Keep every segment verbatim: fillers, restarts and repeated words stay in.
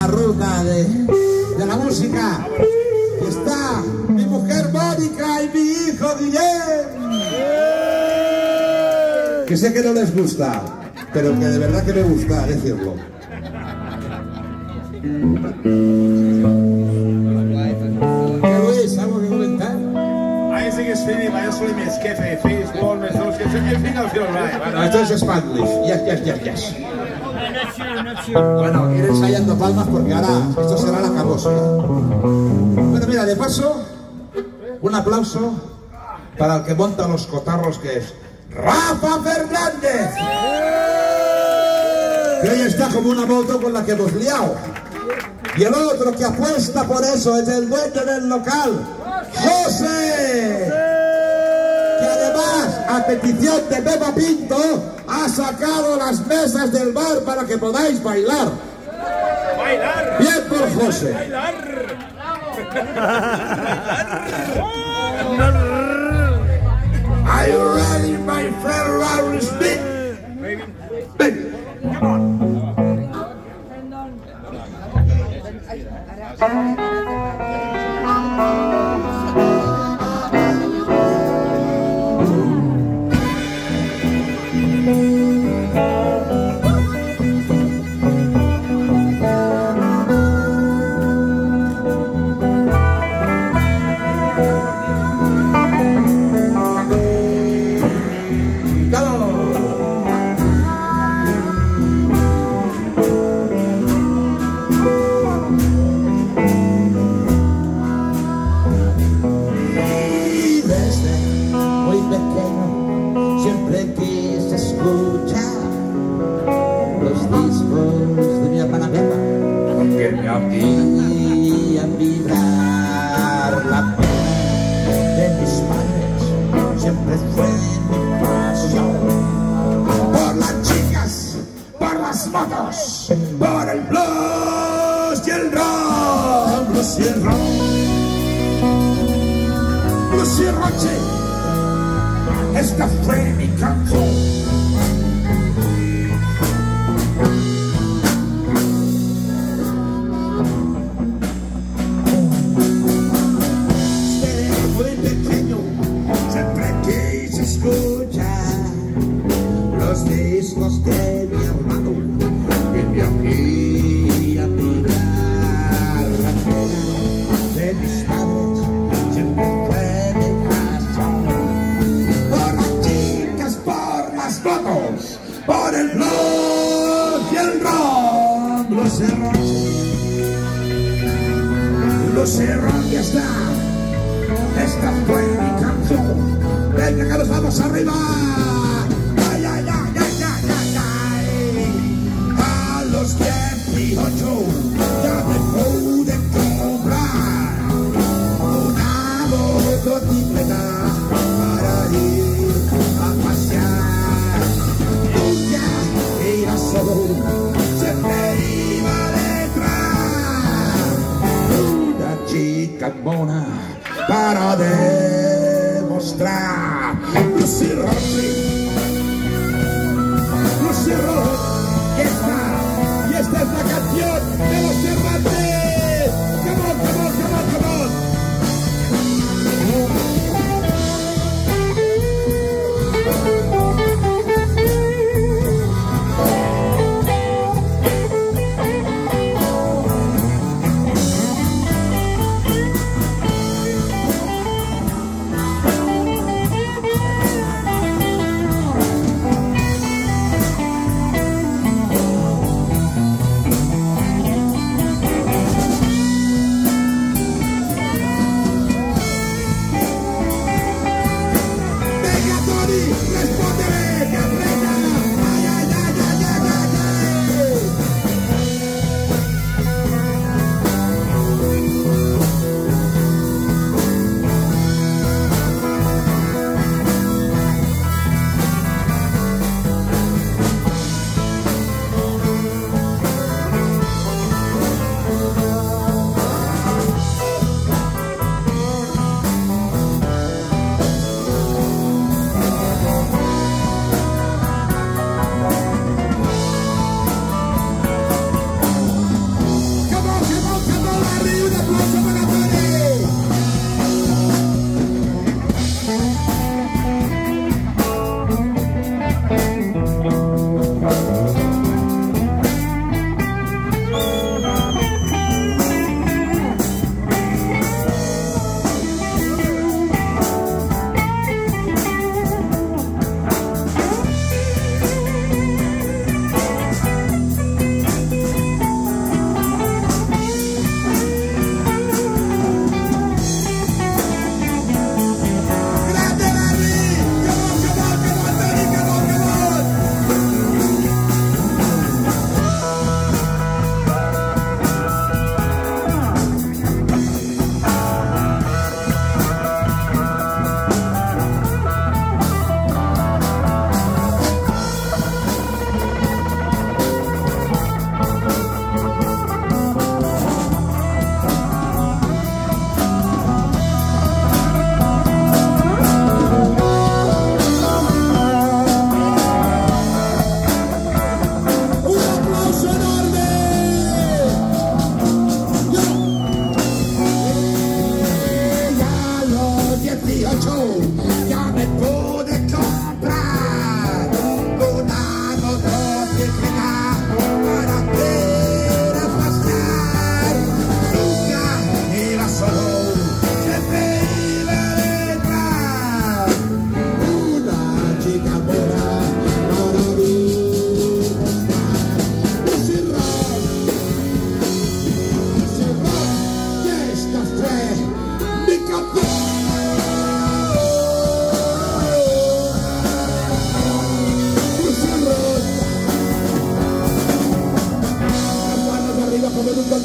ruta de, de la música. Y está mi mujer Mónica y mi hijo Guillem. Que sé que no les gusta, pero que de verdad que me gusta decirlo. ¿Qué Luis? ¿Algo que comentar? No, esto es Spanglish. Yes, yes, yes, yes. Bueno, ir ensayando palmas porque ahora esto será la cabosa. Bueno, mira, de paso, un aplauso para el que monta los cotarros, que es Rafa Fernández. Que hoy está como una moto con la que hemos liado. Y el otro que apuesta por eso es el dueño del local, José, que además, a petición de Pepa Pinto, ha sacado las mesas del bar para que podáis bailar. ¡Bailar! Bien por José. ¡Bailar! Are you ready, my friend Larry Smith? Baby. Baby. Come on. Y a vibrar la pena de mis padres siempre fue mi pasión. Por las chicas, por las motos, por el blues y el rock, blues y el rock, blues y el rock. Esta fue mi canción. Los discos de mi hermano que me hacía vibrar la pena de mis padres siempre fue mi pasión. Por las chicas, por las fotos, por el blues y el rock, blues y rock, blues y rock, ya está. Esta fue mi canción. Venga que nos vamos arriba. Ay, ay, ay, ay, ay, ay, ay. A los dieciocho ya me pude comprar una motocicleta para ir a pasear. Nunca iba solo, siempre iba detrás. Una chica mona para demostrar. Lucy Rossi, Lucy Ross, y esta, y esta es la canción de los Cervantes. Come on, come on, come on, come on.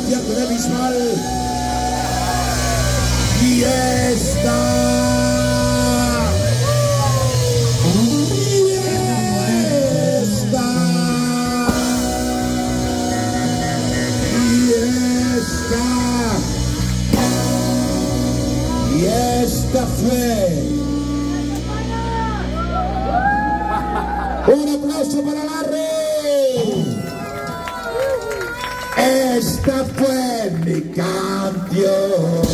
concierto de Bisbal. Y esta, y esta, y esta, y esta fue. Un aplauso para Larry. Esta fue mi canción.